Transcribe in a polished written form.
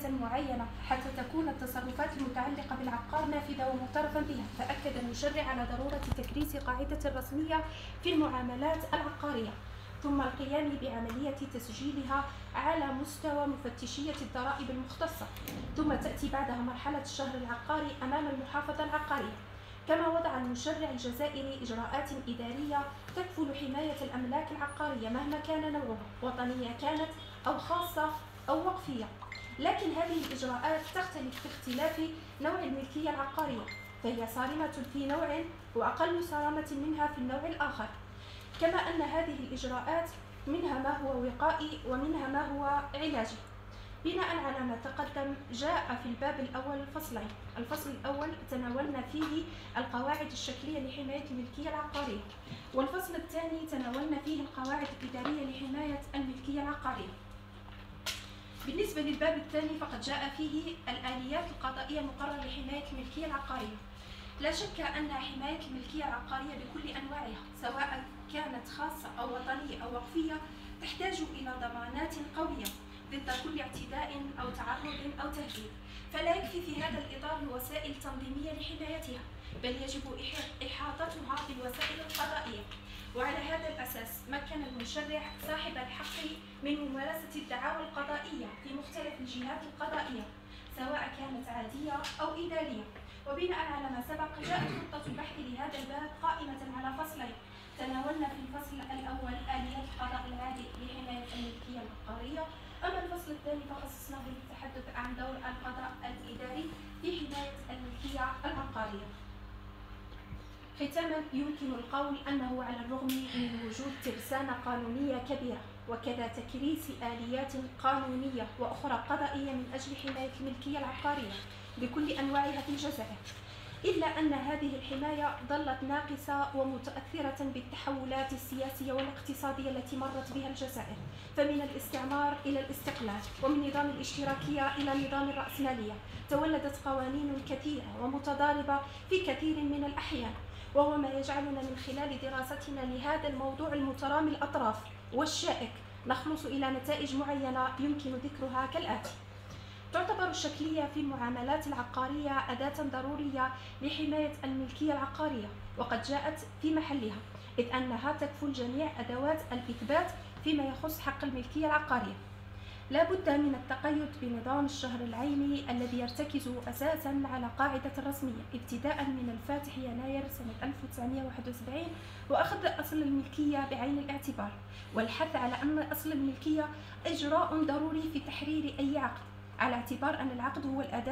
معينة حتى تكون التصرفات المتعلقة بالعقار نافذة ومعترفا بها. فأكد المشرع على ضرورة تكريس قاعدة رسمية في المعاملات العقارية، ثم القيام بعملية تسجيلها على مستوى مفتشية الضرائب المختصة، ثم تأتي بعدها مرحلة الشهر العقاري أمام المحافظة العقارية. كما وضع المشرع الجزائري إجراءات إدارية تكفل حماية الأملاك العقارية مهما كان نوعها، وطنية كانت أو خاصة أو وقفية، لكن هذه الإجراءات تختلف باختلاف نوع الملكية العقارية، فهي صارمة في نوع وأقل صرامة منها في النوع الآخر. كما أن هذه الإجراءات منها ما هو وقائي ومنها ما هو علاجي. بناء على ما تقدم جاء في الباب الأول فصلين. الفصل الأول تناولنا فيه القواعد الشكلية لحماية الملكية العقارية، والفصل الثاني تناولنا فيه القواعد الإدارية لحماية الملكية العقارية. بالنسبة للباب الثاني فقد جاء فيه الآليات القضائية المقررة لحماية الملكية العقارية. لا شك أن حماية الملكية العقارية بكل أنواعها سواء كانت خاصة أو وطنية أو وقفية تحتاج إلى ضمانات قوية ضد كل اعتداء أو تعرض أو تهديد، فلا يكفي في هذا الإطار وسائل تنظيمية لحمايتها، بل يجب إحاطتها بالوسائل القضائية. وعلى هذا الأساس مكن المشرع صاحب الحق من ممارسة الدعاوى القضائية في مختلف الجهات القضائية سواء كانت عادية أو إدارية. وبناء على ما سبق جاءت خطة البحث لهذا الباب قائمة على فصلين. تناولنا في الفصل الأول آليات القضاء العادي لحماية الملكية العقارية، أما الفصل الثاني فخصصناه للتحدث عن دور القضاء الإداري في حماية الملكية العقارية. ختاما يمكن القول أنه على الرغم من وجود ترسانة قانونية كبيرة وكذا تكريس آليات قانونية وأخرى قضائية من أجل حماية الملكية العقارية بكل أنواعها في الجزائر، إلا أن هذه الحماية ظلت ناقصة ومتأثرة بالتحولات السياسية والاقتصادية التي مرت بها الجزائر، فمن الاستعمار إلى الاستقلال ومن نظام الاشتراكية إلى نظام الرأسمالية تولدت قوانين كثيرة ومتضاربة في كثير من الأحيان، وهو ما يجعلنا من خلال دراستنا لهذا الموضوع المترامي الأطراف والشائك نخلص إلى نتائج معينة يمكن ذكرها كالآتي. تعتبر الشكلية في المعاملات العقارية أداة ضرورية لحماية الملكية العقارية، وقد جاءت في محلها، إذ أنها تكفل جميع أدوات الإثبات فيما يخص حق الملكية العقارية. لا بد من التقيد بنظام الشهر العيني الذي يرتكز أساساً على قاعدة رسمية ابتداء من الفاتح يناير سنة 1971، وأخذ أصل الملكية بعين الاعتبار، والحث على أن أصل الملكية إجراء ضروري في تحرير أي عقد، على اعتبار أن العقد هو الأداة